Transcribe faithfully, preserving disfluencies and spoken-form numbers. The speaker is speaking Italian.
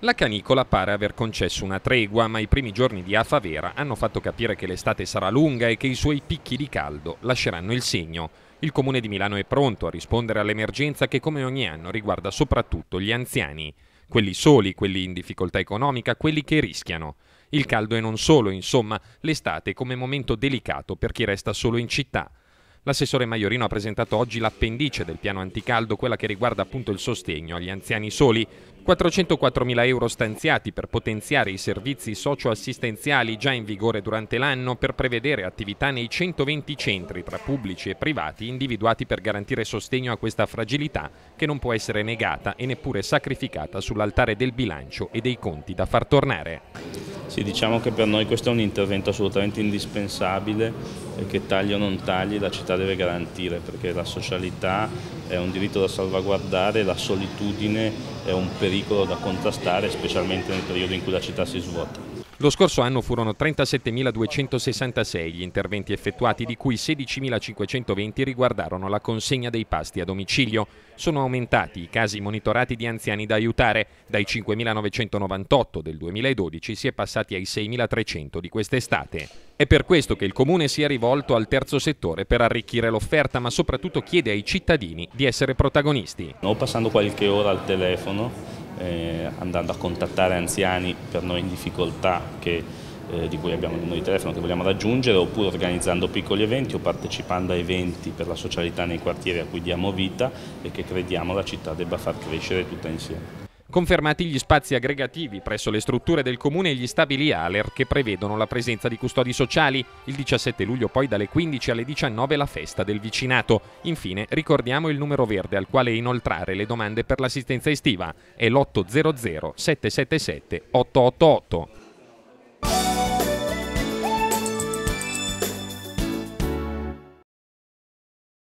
La canicola pare aver concesso una tregua, ma i primi giorni di afa vera hanno fatto capire che l'estate sarà lunga e che i suoi picchi di caldo lasceranno il segno. Il Comune di Milano è pronto a rispondere all'emergenza che come ogni anno riguarda soprattutto gli anziani. Quelli soli, quelli in difficoltà economica, quelli che rischiano. Il caldo e non solo, insomma, l'estate come momento delicato per chi resta solo in città. L'assessore Maiorino ha presentato oggi l'appendice del piano anticaldo, quella che riguarda appunto il sostegno agli anziani soli. quattrocentoquattromila euro stanziati per potenziare i servizi socioassistenziali già in vigore durante l'anno, per prevedere attività nei centoventi centri tra pubblici e privati individuati per garantire sostegno a questa fragilità che non può essere negata e neppure sacrificata sull'altare del bilancio e dei conti da far tornare. Sì, diciamo che per noi questo è un intervento assolutamente indispensabile e che tagli o non tagli la città deve garantire, perché la socialità è un diritto da salvaguardare, la solitudine è un pericolo da contrastare, specialmente nel periodo in cui la città si svuota. Lo scorso anno furono trentasettemiladuecentosessantasei gli interventi effettuati, di cui sedicimilacinquecentoventi riguardarono la consegna dei pasti a domicilio. Sono aumentati i casi monitorati di anziani da aiutare. Dai cinquemilanovecentonovantotto del duemiladodici si è passati ai seimilatrecento di quest'estate. È per questo che il Comune si è rivolto al terzo settore per arricchire l'offerta, ma soprattutto chiede ai cittadini di essere protagonisti. O passando qualche ora al telefono, Eh, andando a contattare anziani per noi in difficoltà che, eh, di cui abbiamo il numero di telefono che vogliamo raggiungere, oppure organizzando piccoli eventi o partecipando a eventi per la socialità nei quartieri a cui diamo vita e che crediamo la città debba far crescere tutta insieme. Confermati gli spazi aggregativi presso le strutture del Comune e gli stabili A L E R che prevedono la presenza di custodi sociali. Il diciassette luglio poi dalle quindici alle diciannove la festa del vicinato. Infine ricordiamo il numero verde al quale inoltrare le domande per l'assistenza estiva. È l'otto zero zero sette sette sette otto otto otto.